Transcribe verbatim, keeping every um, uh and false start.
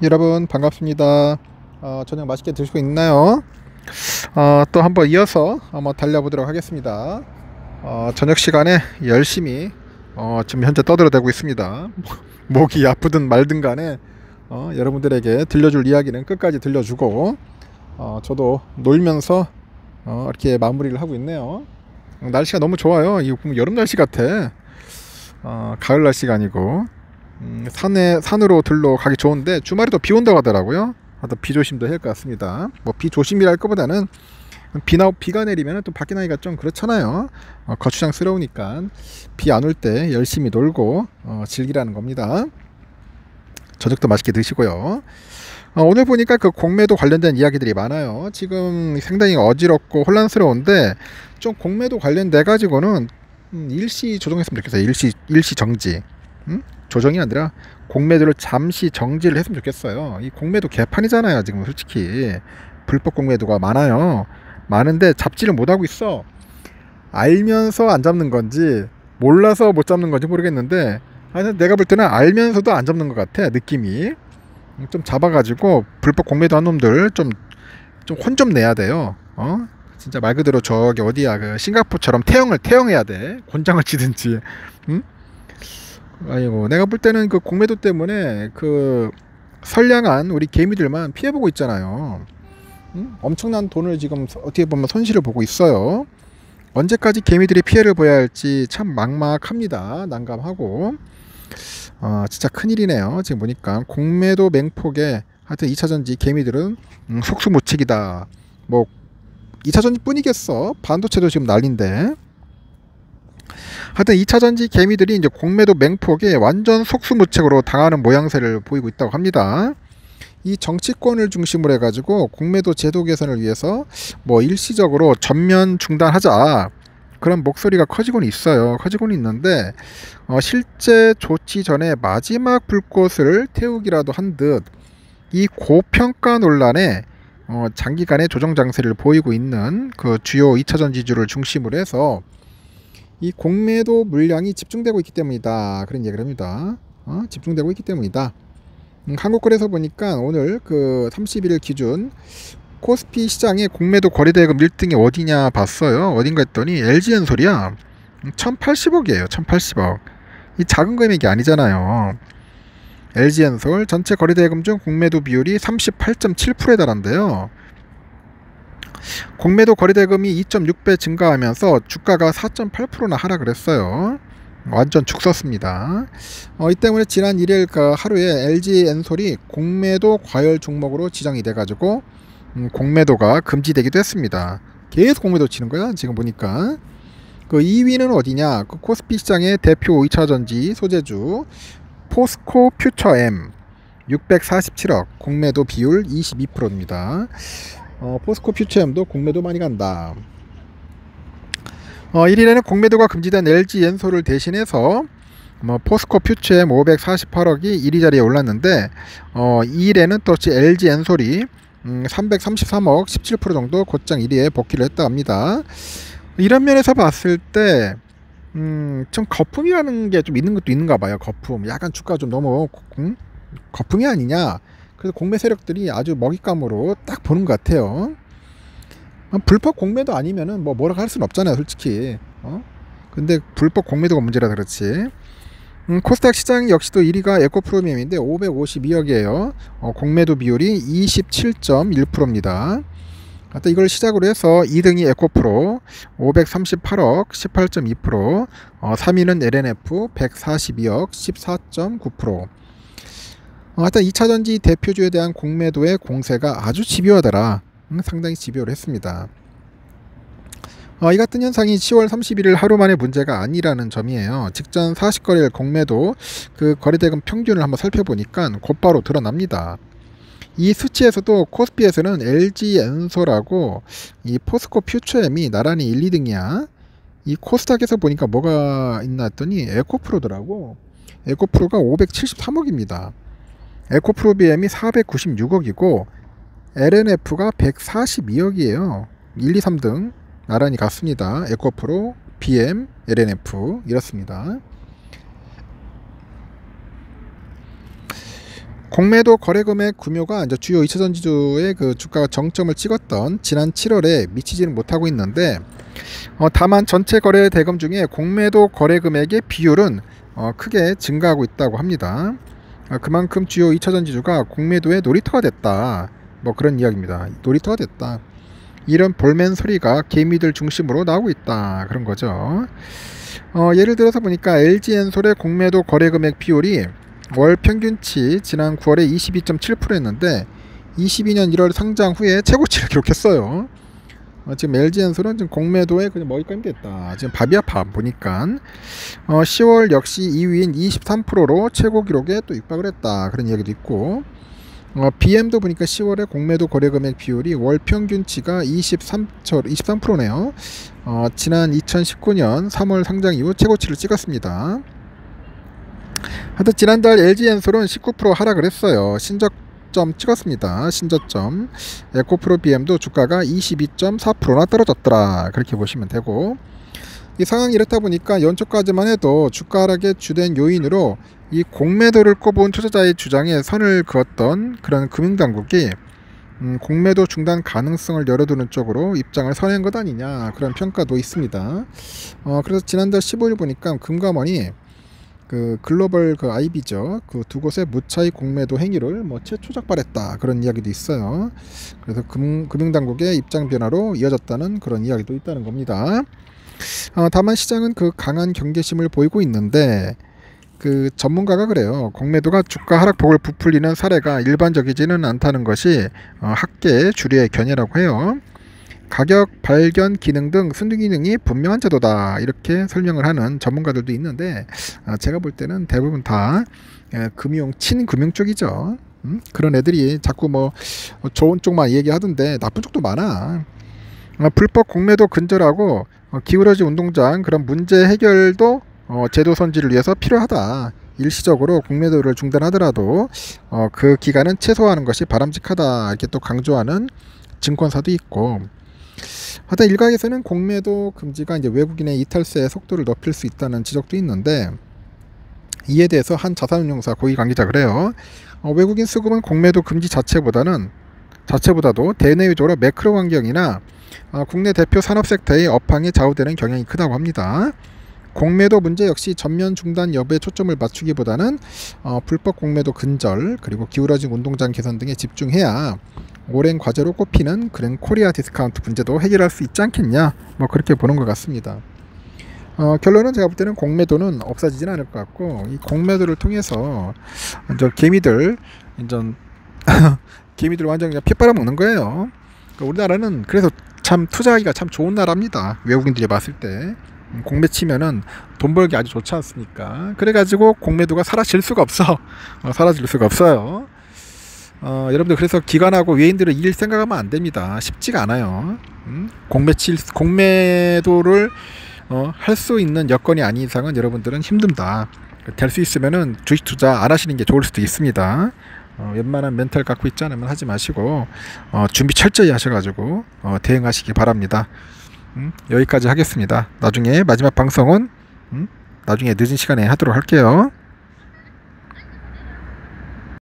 여러분 반갑습니다. 어, 저녁 맛있게 드시고 있나요? 어, 또 한번 이어서 한번 달려보도록 하겠습니다. 어, 저녁 시간에 열심히 어, 지금 현재 떠들어대고 있습니다. 목이 아프든 말든 간에 어, 여러분들에게 들려줄 이야기는 끝까지 들려주고 어, 저도 놀면서 어, 이렇게 마무리를 하고 있네요. 날씨가 너무 좋아요. 이거 보면 여름 날씨 같아. 어, 가을 날씨가 아니고 음, 산에 산으로 들러 가기 좋은데 주말에도 비 온다고 하더라고요. 하여튼 비 조심도 해야 할 것 같습니다. 뭐 비 조심이랄 것보다는 비나 비가 내리면 또 밖에 나기가 좀 그렇잖아요. 어, 거추장스러우니까 비 안 올 때 열심히 놀고 어, 즐기라는 겁니다. 저녁도 맛있게 드시고요. 어, 오늘 보니까 그 공매도 관련된 이야기들이 많아요. 지금 상당히 어지럽고 혼란스러운데 좀 공매도 관련돼 가지고는 음, 일시 조정했으면 좋겠어요. 일시 일시 정지. 음? 조정이 아니라 공매도를 잠시 정지를 했으면 좋겠어요. 이 공매도 개판이잖아요. 지금 솔직히 불법 공매도가 많아요. 많은데 잡지를 못하고 있어. 알면서 안 잡는 건지 몰라서 못 잡는 건지 모르겠는데 하여튼 내가 볼 때는 알면서도 안 잡는 것 같아. 느낌이 좀 잡아가지고 불법 공매도 한 놈들 좀 좀 혼 좀 내야 돼요. 어? 진짜 말 그대로 저기 어디야 그 싱가포르처럼 태형을 태형해야 돼. 곤장을 치든지. 응? 아이고 내가 볼 때는 그 공매도 때문에 그 선량한 우리 개미들만 피해보고 있잖아요. 응? 엄청난 돈을 지금 어떻게 보면 손실을 보고 있어요. 언제까지 개미들이 피해를 보여야 할지 참 막막합니다. 난감하고 어, 진짜 큰일이네요. 지금 보니까 공매도 맹폭에 하여튼 이 차전지 개미들은 음, 속수무책이다. 뭐 이 차전지 뿐이겠어. 반도체도 지금 난린데 하여튼 이 차전지 개미들이 이제 공매도 맹폭에 완전 속수무책으로 당하는 모양새를 보이고 있다고 합니다. 이 정치권을 중심으로 해가지고 공매도 제도 개선을 위해서 뭐 일시적으로 전면 중단하자 그런 목소리가 커지고는 있어요. 커지고는 있는데 어, 실제 조치 전에 마지막 불꽃을 태우기라도 한 듯 이 고평가 논란에 어, 장기간의 조정 장세를 보이고 있는 그 주요 이 차전지주를 중심으로 해서 이 공매도 물량이 집중되고 있기 때문이다. 그런 얘기를 합니다. 어? 집중되고 있기 때문이다. 음, 한국거래소 보니까 오늘 그 삼십일 일 기준 코스피 시장의 공매도 거래대금 일 등이 어디냐 봤어요. 어딘가 했더니 엘지엔솔이야. 천팔십억이에요. 천팔십억. 이 작은 금액이 아니잖아요. 엘지엔솔 전체 거래대금 중 공매도 비율이 삼십팔 점 칠 퍼센트에 달한대요. 공매도 거래대금이 이 점 육 배 증가하면서 주가가 사 점 팔 퍼센트나 하락을 했어요. 완전 죽섰습니다. 어, 이 때문에 지난 일 일 그 하루에 엘지엔솔이 공매도 과열 종목으로 지정이 돼가지고 음, 공매도가 금지되기도 했습니다. 계속 공매도 치는 거야 지금 보니까. 그 이 위는 어디냐? 그 코스피 시장의 대표 이 차전지 소재주 포스코 퓨처엠 육백사십칠억 공매도 비율 이십이 퍼센트입니다. 어, 포스코 퓨처엠도 공매도 많이 간다. 어, 일 일에는 공매도가 금지된 엘지엔솔을 대신해서 뭐 포스코 퓨처엠 오백사십팔억이 일 위 자리에 올랐는데 어, 이 일에는 또 엘지엔솔이 음, 삼백삼십삼억 십칠 퍼센트 정도 곧장 일 위에 복귀를 했다 합니다. 이런 면에서 봤을 때 음, 좀 거품이라는 게 좀 있는 것도 있는가 봐요. 거품. 약간 주가 좀 너무 음? 거품이 아니냐. 그래서 공매 세력들이 아주 먹잇감으로 딱 보는 것 같아요. 불법 공매도 아니면은 뭐 뭐라고 할 수는 없잖아요, 솔직히. 어? 근데 불법 공매도가 문제라 그렇지. 음, 코스닥 시장 역시도 일 위가 에코프로미엄인데 오백오십이억이에요. 어, 공매도 비율이 이십칠 점 일 퍼센트입니다. 하여튼 이걸 시작으로 해서 이 등이 에코프로 오백삼십팔억 십팔 점 이 퍼센트, 어, 삼 위는 엘엔에프 백사십이억 십사 점 구 퍼센트. 어, 하여튼 이 차전지 대표주에 대한 공매도의 공세가 아주 집요하더라. 음, 상당히 집요를 했습니다. 어, 이 같은 현상이 시월 삼십일 일 하루 만의 문제가 아니라는 점이에요. 직전 사십 거래일 공매도 그 거래대금 평균을 한번 살펴보니까 곧바로 드러납니다. 이 수치에서도 코스피에서는 엘지엔솔하고 이 포스코 퓨처엠이 나란히 일, 이 등이야. 이 코스닥에서 보니까 뭐가 있나 했더니 에코프로더라고. 에코프로가 오백칠십삼억입니다. 에코프로비엠이 사백구십육억이고 엘엔에프가 백사십이억이에요. 일, 이, 삼 등 나란히 갔습니다. 에코프로, 비엠, 엘엔에프 이렇습니다. 공매도 거래금액 규모가 이제 주요 이 차 전지주의 그 주가가 정점을 찍었던 지난 칠월에 미치지는 못하고 있는데, 어, 다만 전체 거래 대금 중에 공매도 거래금액의 비율은 어, 크게 증가하고 있다고 합니다. 어, 그만큼 주요 이 차 전지주가 공매도의 놀이터가 됐다, 뭐 그런 이야기입니다. 놀이터가 됐다, 이런 볼멘 소리가 개미들 중심으로 나오고 있다, 그런 거죠. 어, 예를 들어서 보니까 엘지엔솔의 공매도 거래금액 비율이 월 평균치 지난 구월에 이십이 점 칠 퍼센트였는데 이십이 년 일월 상장 후에 최고치를 기록했어요. 어, 지금 엘지엔솔은 지금 공매도에 그냥 먹잇감이 됐다. 지금 밥이야 밥 보니까. 어, 시월 역시 이 위인 이십삼 퍼센트로 최고 기록에 또 육박을 했다, 그런 이야기도 있고, 어, 비엠도 보니까 시월에 공매도 거래금액 비율이 월 평균치가 이십삼 퍼센트네요. 어, 지난 이천십구 년 삼월 상장 이후 최고치를 찍었습니다. 하여튼 지난달 엘지엔솔은 십구 퍼센트 하락을 했어요. 신저점 찍었습니다. 신저점. 에코프로 비엠도 주가가 이십이 점 사 퍼센트나 떨어졌더라, 그렇게 보시면 되고, 이 상황이 이렇다 보니까 연초까지만 해도 주가 하락의 주된 요인으로 이 공매도를 꼽은 투자자의 주장에 선을 그었던 그런 금융당국이 음, 공매도 중단 가능성을 열어두는 쪽으로 입장을 선회한 것 아니냐, 그런 평가도 있습니다. 어, 그래서 지난달 십오 일 보니까 금감원이 그 글로벌 그 아이비죠, 그 두 곳의 무차익 공매도 행위를 뭐 최초 적발했다, 그런 이야기도 있어요. 그래서 금, 금융당국의 입장 변화로 이어졌다는 그런 이야기도 있다는 겁니다. 어, 다만 시장은 그 강한 경계심을 보이고 있는데, 그 전문가가 그래요. 공매도가 주가 하락폭을 부풀리는 사례가 일반적이지는 않다는 것이 어, 학계의 주류의 견해라고 해요. 가격 발견 기능 등 순기능이 분명한 제도다, 이렇게 설명을 하는 전문가들도 있는데, 어, 제가 볼 때는 대부분 다 예, 금융 친금융 쪽이죠. 음? 그런 애들이 자꾸 뭐 좋은 쪽만 얘기하던데 나쁜 쪽도 많아. 어, 불법 공매도 근절하고 어, 기울어진 운동장 그런 문제 해결도 어, 제도 선진을 위해서 필요하다. 일시적으로 공매도를 중단하더라도 어, 그 기간은 최소화하는 것이 바람직하다, 이렇게 또 강조하는 증권사도 있고, 하여튼 일각에서는 공매도 금지가 이제 외국인의 이탈세의 속도를 높일 수 있다는 지적도 있는데, 이에 대해서 한 자산운용사 고위 관계자 그래요. 어, 외국인 수급은 공매도 금지 자체보다는 자체보다도 대내외적으로 매크로 환경이나 어, 국내 대표 산업 섹터의 업황에 좌우되는 경향이 크다고 합니다. 공매도 문제 역시 전면 중단 여부에 초점을 맞추기보다는 어, 불법 공매도 근절, 그리고 기울어진 운동장 개선 등에 집중해야 오랜 과제로 꼽히는 그런 코리아 디스카운트 문제도 해결할 수 있지 않겠냐, 뭐 그렇게 보는 것 같습니다. 어, 결론은 제가 볼 때는 공매도는 없어지지는 않을 것 같고, 이 공매도를 통해서 이제 개미들 이제 개미들 완전 그냥 피 빨아먹는 거예요. 그러니까 우리나라는 그래서 참 투자하기가 참 좋은 나라입니다. 외국인들이 봤을 때 공매 치면은 돈 벌기 아주 좋지 않습니까? 그래가지고 공매도가 사라질 수가 없어. 어, 사라질 수가 없어요. 어, 여러분들 그래서 기관하고 외인들을 이길 생각하면 안 됩니다. 쉽지가 않아요. 음? 공매 칠 공매도를 어, 할 수 있는 여건이 아닌 이상은 여러분들은 힘듭니다. 될 수 있으면은 주식 투자 안 하시는 게 좋을 수도 있습니다. 어, 웬만한 멘탈 갖고 있지 않으면 하지 마시고 어, 준비 철저히 하셔가지고 어, 대응하시기 바랍니다. 음, 여기까지 하겠습니다. 나중에 마지막 방송은 음, 나중에 늦은 시간에 하도록 할게요.